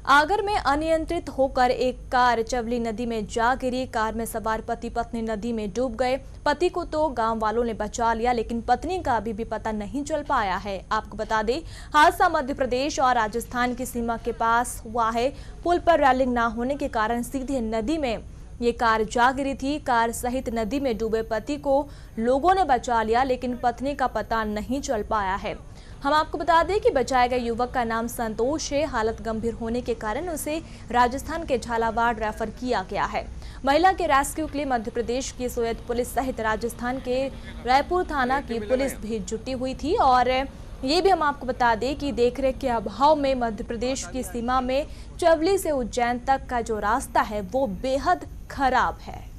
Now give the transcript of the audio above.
आगर में अनियंत्रित होकर एक कार चवली नदी में जा गिरी। कार में सवार पति पत्नी नदी में डूब गए। पति को तो गांव वालों ने बचा लिया, लेकिन पत्नी का अभी भी पता नहीं चल पाया है। आपको बता दें, हादसा मध्य प्रदेश और राजस्थान की सीमा के पास हुआ है। पुल पर रेलिंग न होने के कारण सीधे नदी में ये कार जा गिरी थी। कार सहित नदी में डूबे पति को लोगों ने बचा लिया, लेकिन पत्नी का पता नहीं चल पाया है। हम आपको बता दें कि बचाए गए युवक का नाम संतोष है। हालत गंभीर होने के कारण उसे राजस्थान के झालावाड़ रेफर किया गया है। महिला के रेस्क्यू के लिए मध्य प्रदेश की सोयत पुलिस सहित राजस्थान के रायपुर थाना की पुलिस भी जुटी हुई थी। और ये भी हम आपको बता दें कि देखरेख के अभाव में मध्य प्रदेश की सीमा में चवली से उज्जैन तक का जो रास्ता है वो बेहद खराब है।